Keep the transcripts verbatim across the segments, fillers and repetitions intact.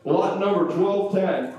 Lot number twelve ten.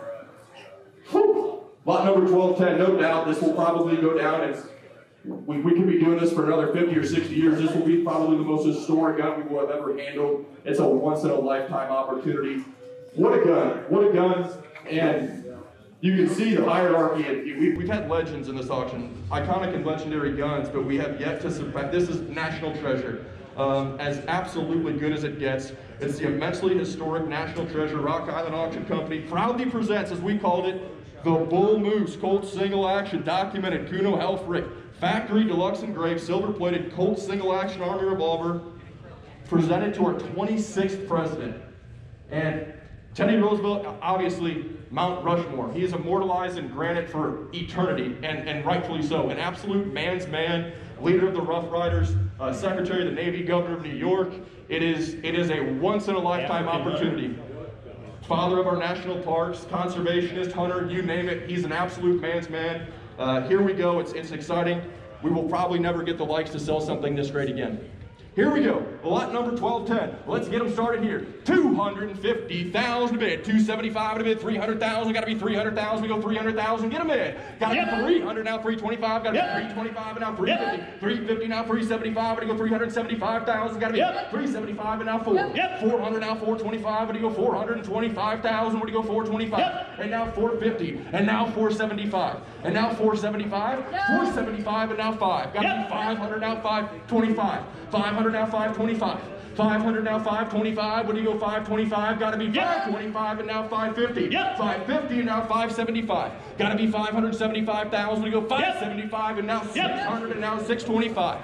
Whew. Lot number twelve ten, no doubt this will probably go down as we, we could be doing this for another fifty or sixty years. This will be probably the most historic gun we will have ever handled. It's a once in a lifetime opportunity. What a gun, what a gun. And you can see the hierarchy. We, we've had legends in this auction, iconic and legendary guns, but we have yet to surpass. This is national treasure. Um, as absolutely good as it gets. It's the immensely historic National Treasure Rock Island Auction Company proudly presents, as we called it, the Bull Moose Colt Single Action documented Cuno Helfricht factory deluxe engraved silver plated Colt Single Action Army revolver presented to our twenty-sixth president. And Teddy Roosevelt, obviously Mount Rushmore. He is immortalized in granite for eternity, and, and rightfully so. An absolute man's man, leader of the Rough Riders, uh, Secretary of the Navy, Governor of New York. It is, it is a once-in-a-lifetime opportunity. Father of our national parks, conservationist, hunter, you name it. He's an absolute man's man. Uh, here we go. It's, it's exciting. We will probably never get the likes to sell something this great again. Here we go, lot number twelve ten. Let's get them started here. two hundred fifty thousand a bid, two seventy-five a bid, three hundred thousand, gotta be three hundred thousand, we go three hundred thousand, get them in. Gotta yep. be three hundred now, three twenty-five, gotta yep. be three twenty-five and now three fifty, yep. three fifty now, three seventy-five, and you go three hundred seventy-five thousand, gotta be yep. three seventy-five and now four. Yep. four hundred now, four twenty-five, and you go four hundred twenty-five thousand, what do you go four twenty-five? Yep. And now four fifty, and now four seventy-five, and now four seventy-five, yep. four seventy-five and now five. Gotta yep. be five hundred now, five twenty-five, five hundred now, five twenty-five. five hundred now, five twenty-five. What do you go, five twenty-five? Gotta be five twenty-five and now five fifty. Yep. five fifty and now five seventy-five. Gotta be five hundred seventy-five thousand. We go five seventy-five and now six hundred and now six twenty-five.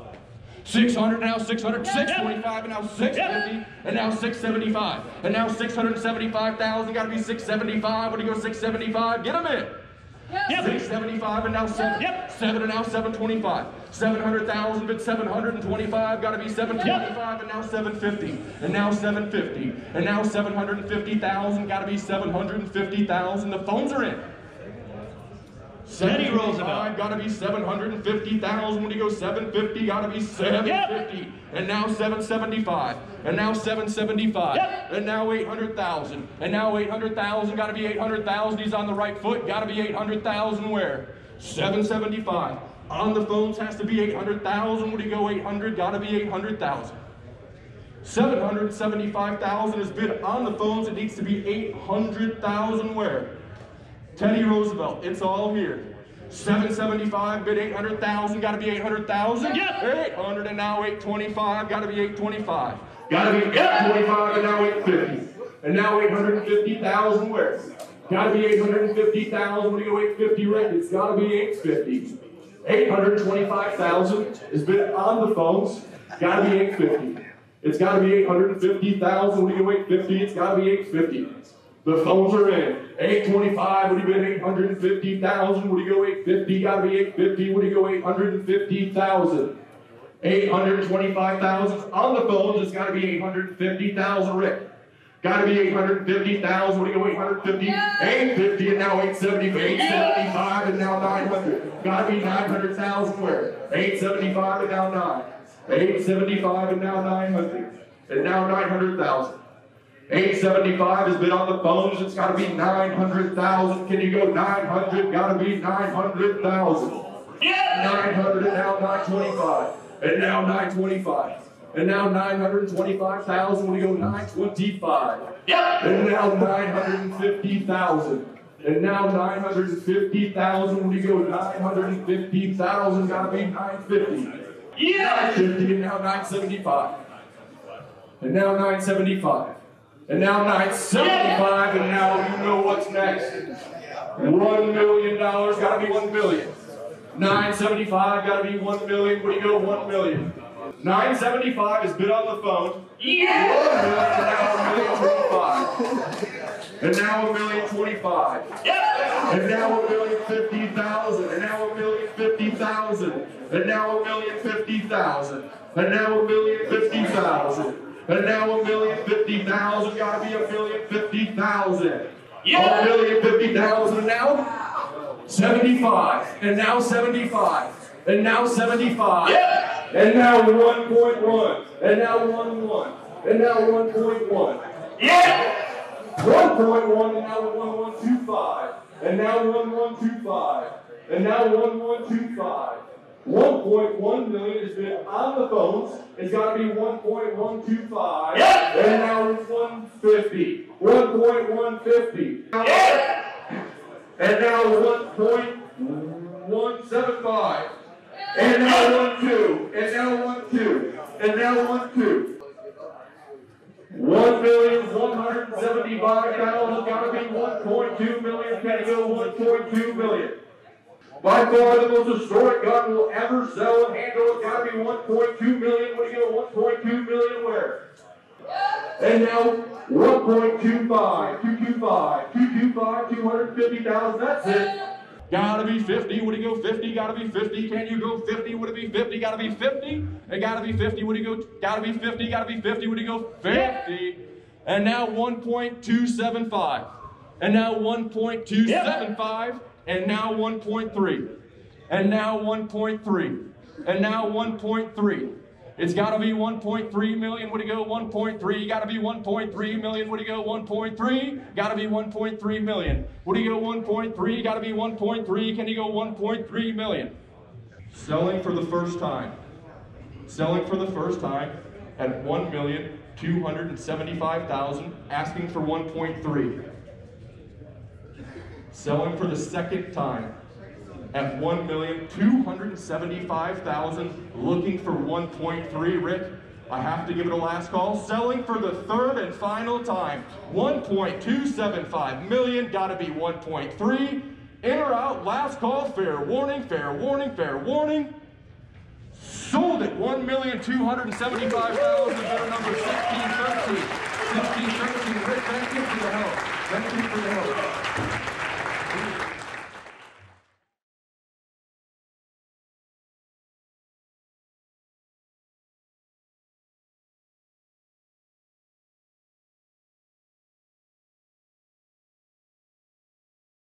six hundred now, six hundred, six twenty-five and now six fifty and now six seventy-five. And now six hundred seventy-five thousand. Gotta be six seventy-five. What do you go, six seventy-five? Get them in. Yep. six seventy-five and now seven. Yep. seven and now seven twenty-five. seven hundred thousand but seven hundred twenty-five. Got to be seven twenty-five yep. and now seven fifty. And now seven fifty. And now seven hundred fifty thousand. Got to be seven hundred fifty thousand. The phones are in. Teddy Roosevelt. Got to be seven hundred fifty thousand. When you go seven fifty, got to be seven fifty. Yep. And now seven seventy-five. And now seven seventy-five. Yep. And now eight hundred thousand. And now eight hundred thousand. Got to be eight hundred thousand. He's on the right foot. Got to be eight hundred thousand where? seven seventy-five. On the phones has to be eight hundred thousand. When you go eight hundred, got to be eight hundred thousand. seven hundred seventy-five thousand is bid on the phones. It needs to be eight hundred thousand where? Teddy Roosevelt, it's all here. seven seventy-five, bid eight hundred thousand, gotta be eight hundred thousand. Yep. eight hundred and now eight twenty-five, gotta be eight twenty-five. Gotta be eight twenty-five and now eight fifty. And now eight hundred fifty thousand where? Gotta be eight hundred fifty thousand, when you go eight fifty right, it's gotta be eight fifty. eight hundred twenty-five thousand is bid on the phones, gotta be eight fifty. It's gotta be eight hundred fifty thousand, when you go eight fifty, it's gotta be eight fifty. The phones are in. eight twenty-five, would you bid eight hundred fifty thousand? Would you go eight fifty? Gotta be eight fifty. Would you go eight hundred fifty thousand? eight hundred twenty-five thousand. On the phones, it's gotta be eight hundred fifty thousand, Rick. Gotta be eight hundred fifty thousand. Would you go eight hundred fifty? eight fifty and now eight seventy-five. eight seventy-five and now nine hundred. Gotta be nine hundred thousand where? eight seventy-five and now nine. eight seventy-five and now nine hundred. And now nine hundred thousand. eight seventy-five is bid on the phones. It's got to be nine hundred thousand. Can you go nine hundred? Got to be nine hundred thousand. Yeah. nine hundred and now nine twenty-five. And now nine twenty-five. And now nine hundred twenty-five thousand. When you go nine twenty-five. Yeah. And now nine hundred fifty thousand. And now nine hundred fifty thousand. When you go nine hundred fifty thousand, got to be nine fifty. Yeah. nine fifty and now nine seventy-five. And now nine seventy-five. And now nine seventy-five, and now you know what's next. One million dollars, gotta be one million. Nine seventy-five, gotta be one million. What do you go? One million. Nine seventy-five is bid on the phone. Yeah. And now a million twenty-five. Yeah. And now a million fifty thousand. And now a million fifty thousand. And now a million fifty thousand. And now a million fifty thousand. And now a million fifty thousand, gotta be a million fifty thousand. Yeah. A million fifty thousand, and now seventy-five, and now seventy-five, and now seventy-five, yeah. And now one point one, and now one one, and now one point one. Yeah. one point one, and now one one two five. And now one one two five. And now one one two five. one point one million has been on the phones. It's got to be one point one two five. Yep. And now it's one fifty. one point one fifty. Yep. And now one point one seven five. And now one two. And now one two. And now one two. One million one hundred seventy-five thousand. Got to be one point two million. Can it go one point two million? By far the most historic gun we'll ever sell and handle. It's got to be one point two million. What do you go? one point two million where? And now one point two five, two two five, two two five, two hundred fifty thousand. That's it. Gotta be fifty. Would he go fifty? Gotta be fifty. Can you go fifty? Would it be fifty? Gotta be fifty. It gotta be fifty. Would he go? Gotta be fifty. Gotta be fifty. Would he go fifty? And now one point two seven five. And now one point two seven five. And now one point three. And now one point three. And now one point three. It's got to be one point three million. Would he go one point three? Got to be one point three million. Would he go one point three? Got to be one point three million. Would he go one point three? Got to be one point three. Can he go one point three million? Selling for the first time. Selling for the first time at one million two hundred seventy-five thousand. Asking for one point three. Selling for the second time at one million two hundred seventy-five thousand, looking for one point three. Rick, I have to give it a last call. Selling for the third and final time, one point two seven five million, gotta be one point three. In or out, last call, fair warning, fair warning, fair warning. Sold at one million two hundred seventy-five thousand, bidder number sixteen thirteen. sixteen thirteen, Rick, thank you for the help.